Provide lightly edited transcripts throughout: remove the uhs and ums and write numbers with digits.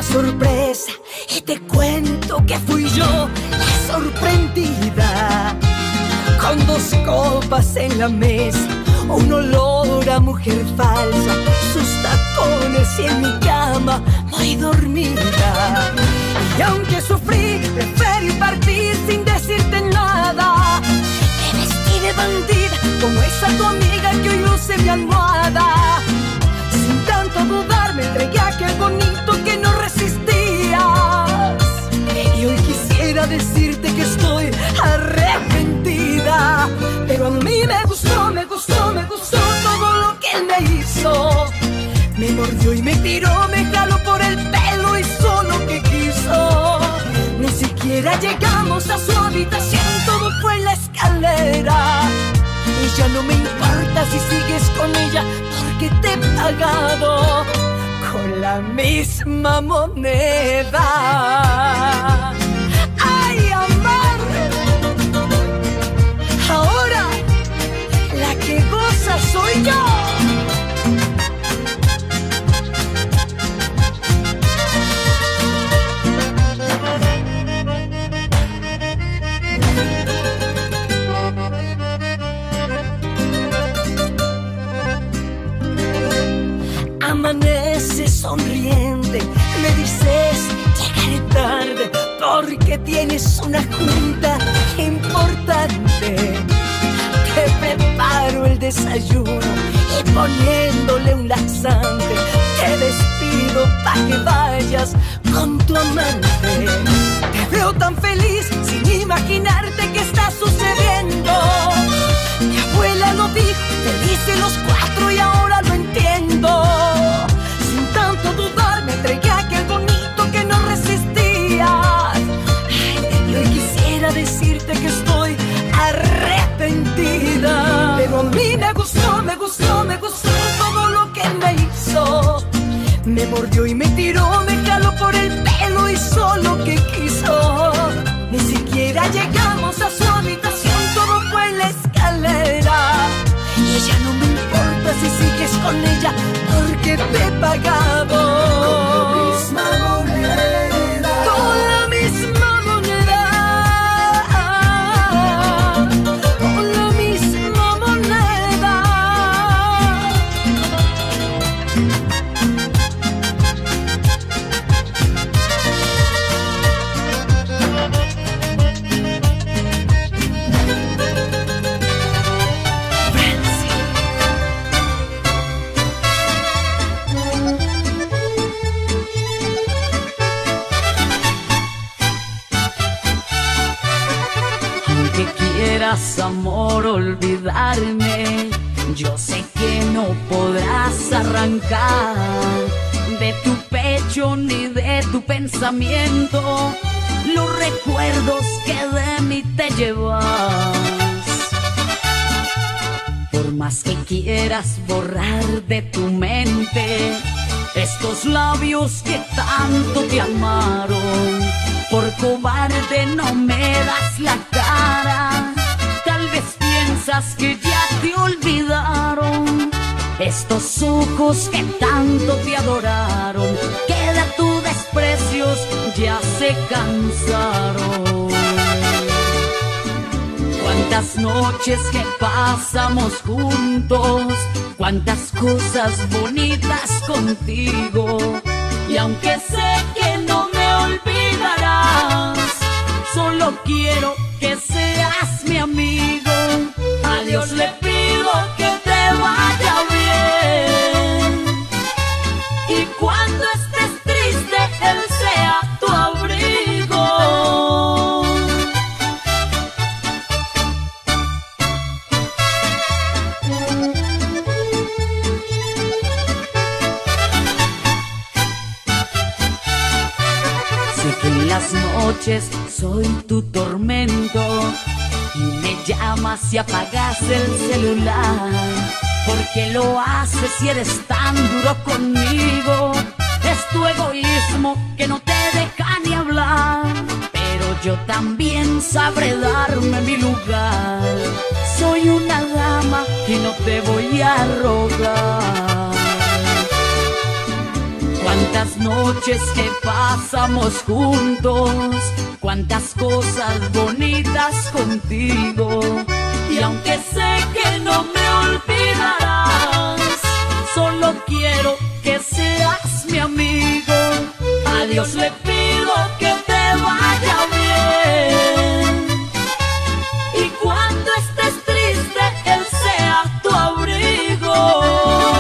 sorpresa y te cuento que fui yo la sorprendida. Con 2 copas en la mesa, un olor a mujer falsa, sus tacones y en mi cama muy dormida. Y aunque sufrí, preferí partir sin decirte nada. Me vestí de bandida como esa tu amiga que hoy luce mi almohada. Sin tanto dudar me entregué a aquel bonito que no resistías. Y hoy quisiera decirte que estoy arrepentida, pero a mí me gustó, me gustó, me gustó todo lo que él me hizo. Me mordió y me tiró, me jaló por el pelo, hizo lo que quiso. Ni siquiera llegamos a su habitación, todo fue en la escalera. Y ya no me importa si sigues con ella, porque te he pagado con la misma moneda. ¡Ay, amor! Ahora la que goza soy yo. Amaneces sonriente, me dices llegaré tarde porque tienes una junta importante. Te preparo el desayuno y poniéndole un laxante te despido pa' que vayas con tu amante. Te veo tan feliz sin imaginarte qué está sucediendo. Mi abuela lo dijo, felices los 4 y ahora lo entiendo. Sin tanto dudar me entregué a aquel bonito que no resistías. Y hoy quisiera decirte que estoy arrepentida, pero a mí me gustó, me gustó, me gustó todo lo que me hizo. Me mordió y me tiró, me jaló por el pelo, hizo lo que quiso. Ni siquiera llegamos a su habitación, todo fue en la escalera. Y ya no me importa si sigues con ella, porque te he pagado con la misma moneda. Con la misma moneda. Con la misma moneda. Que quieras, amor, olvidarme, yo sé que no podrás arrancar de tu pecho ni de tu pensamiento los recuerdos que de mí te llevas. Por más que quieras borrar de tu mente estos labios que tanto te amaron, por cobarde no me das la cara. Tal vez piensas que ya te olvidaron estos ojos que tanto te adoraron, que de tus desprecios ya se cansaron. Cuántas noches que pasamos juntos, cuántas cosas bonitas contigo. Y aunque sé que no me olvidarás, solo quiero que seas mi amigo. A Dios le pido que te vaya bien, y cuando estés triste Él sea tu abrigo. Sé que en las noches soy tu tormento y me llamas y apagas el celular, porque lo haces y eres tan duro conmigo. Es tu egoísmo que no te deja ni hablar, pero yo también sabré darme mi lugar. Soy una dama y no te voy a rogar. Cuántas las noches que pasamos juntos, cuántas cosas bonitas contigo. Y aunque sé que no me olvidarás, solo quiero que seas mi amigo. A Dios le pido que te vaya bien, y cuando estés triste Él sea tu abrigo.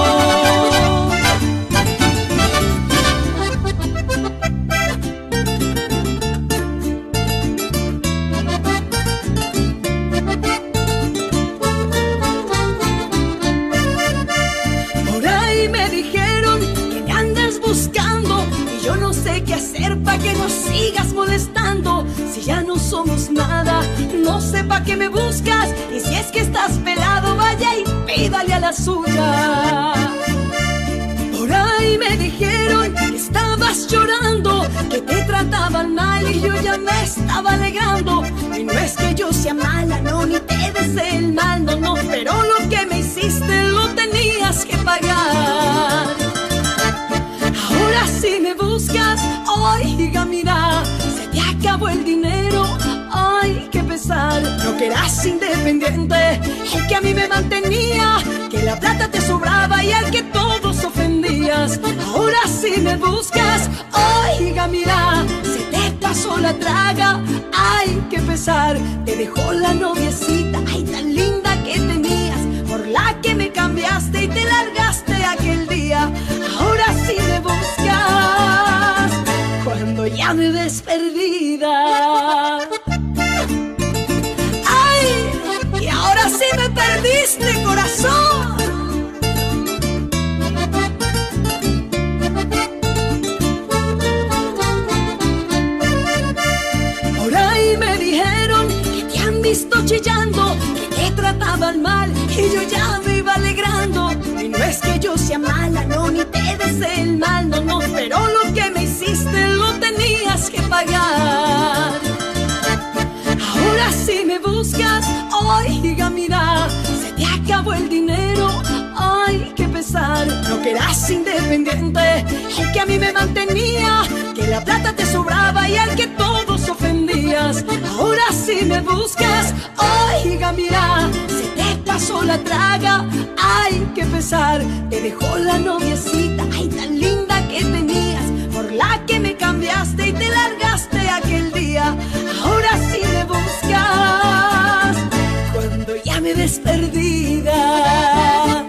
Yo no sé qué hacer pa' que no sigas molestando. Si ya no somos nada, no sé pa' qué me buscas. Y si es que estás pelado, vaya y pídale a la suya. Por ahí me dijeron que estabas llorando, que te trataban mal y yo ya me estaba alegrando. Y no es que yo sea mala, no, ni te desee el mal, no, no. Pero lo que me hiciste lo tenías que pagar. Ahora si me buscas, oiga, mira, se te acabó el dinero, ay, qué pesar. No que eras independiente, el que a mí me mantenía, que la plata te sobraba y al que todos ofendías. Ahora si me buscas, oiga, mira, se te pasó la traga, ay, qué pesar. Te dejó la noviecita, ay, tan linda que tenías, por la que me cambiaste y te largaste aquel día. Ahora sí me buscas cuando ya me ves perdida. Ay, y ahora sí me perdiste, corazón. Por ahí me dijeron que te han visto chillando, que te trataban mal y yo ya me iba alegrando. Y no es que yo sea mala, no, ni te desee el mal, no, no. Pero lo que me hiciste lo tenías que pagar. Ahora si me buscas, oiga, mira, se te acabó el dinero, ay, qué pesar. No que eras independiente, el que a mí me mantenía, que la plata te sobraba y al que todos ofendías. Ahora si me buscas, oiga, mira, se te pasó la traga, ay, qué pesar. Te dejó la noviecita, ay, tan linda que tenías, por la que me cambiaste y te largaste aquel día. Ahora sí me buscas cuando ya me ves perdida.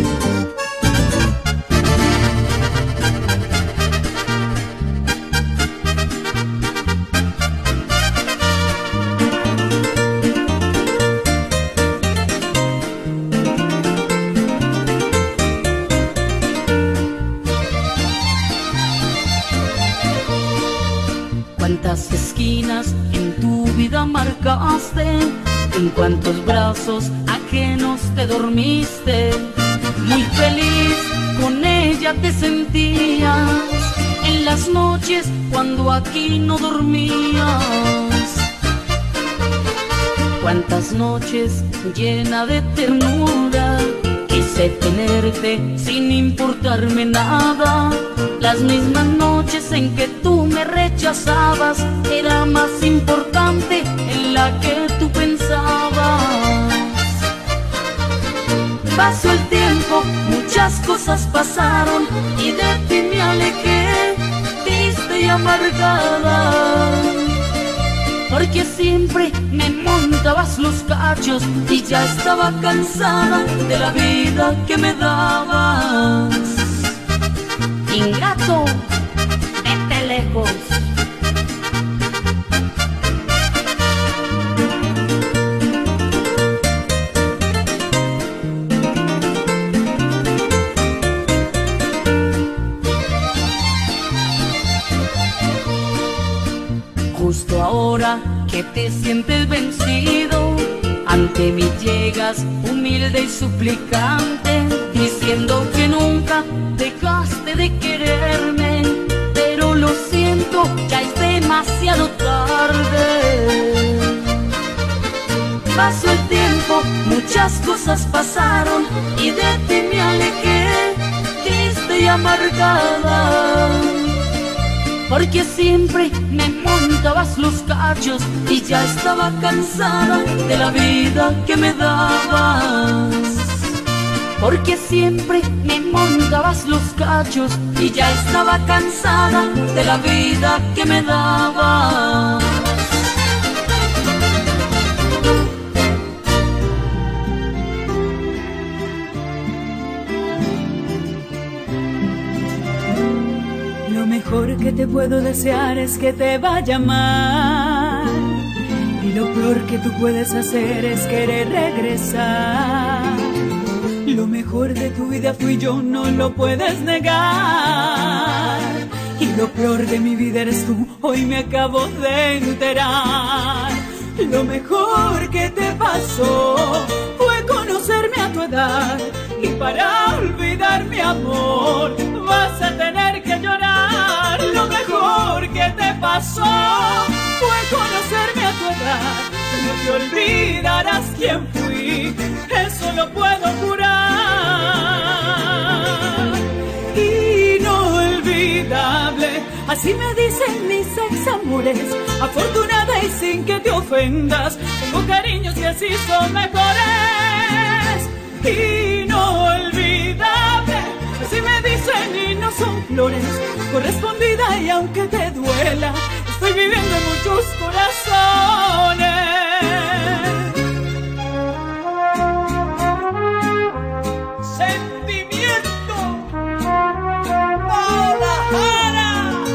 Cuántas esquinas en tu vida marcaste, en cuántos brazos ajenos te dormiste. Muy feliz con ella te sentías, en las noches cuando aquí no dormías. Cuántas noches llena de ternura, quise tenerte sin importarme nada. Las mismas noches en que tú me rechazabas, era más importante en la que tú pensabas. Pasó el tiempo, muchas cosas pasaron y de ti me alejé, triste y amargada. Porque siempre me montabas los cachos y ya estaba cansada de la vida que me dabas. Ingrato, vete lejos. Justo ahora que te sientes vencido, ante mí llegas humilde y suplicante, diciendo que nunca dejaste de quererme, pero lo siento, ya es demasiado tarde. Pasó el tiempo, muchas cosas pasaron y de ti me alejé, triste y amargada. porque siempre me montabas los cachos y ya estaba cansada de la vida que me dabas. Porque siempre me montabas los cachos y ya estaba cansada de la vida que me dabas. Lo mejor que te puedo desear es que te vaya mal, y lo peor que tú puedes hacer es querer regresar. Lo mejor de tu vida fui yo, no lo puedes negar, y lo peor de mi vida eres tú, hoy me acabo de enterar. Lo mejor que te pasó fue conocerme a tu edad, y para olvidar mi amor vas a tener que llorar. Lo mejor que te pasó fue conocerme a tu edad, no te olvidarás quién fui, eso lo puedo jurar. Inolvidable, así me dicen mis examores, afortunada y sin que te ofendas, tengo cariños y así son mejores. Inolvidable, así me dicen y no son flores, correspondida y aunque te duela, estoy viviendo en muchos corazones. Sentimiento, Guadalajara.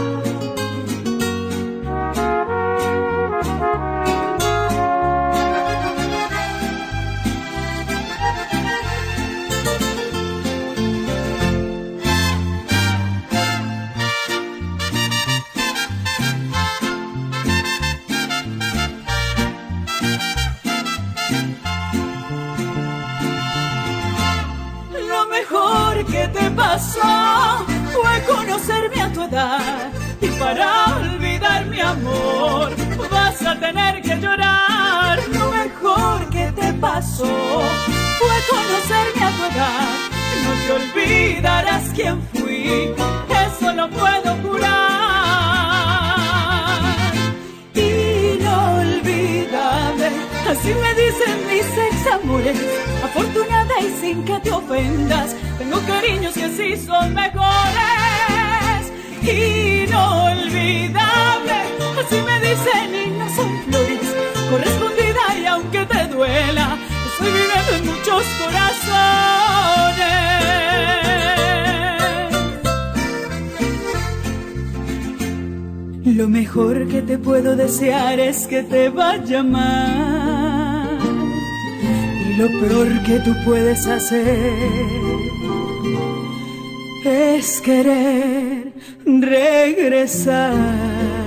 ¿Qué te pasó? Fue conocerme a tu edad, y para olvidar mi amor vas a tener que llorar. Lo mejor que te pasó fue conocerme a tu edad, no te olvidarás quién fui, eso lo puedo jurar. Inolvidable, así me dicen mis examores, afortunada y sin que te ofendas, tengo cariños que sí son mejores. Inolvidable, así me dicen y no son flores, correspondida y aunque te duela, estoy viviendo en muchos corazones. Lo mejor que te puedo desear es que te vaya mal, y lo peor que tú puedes hacer es querer regresar.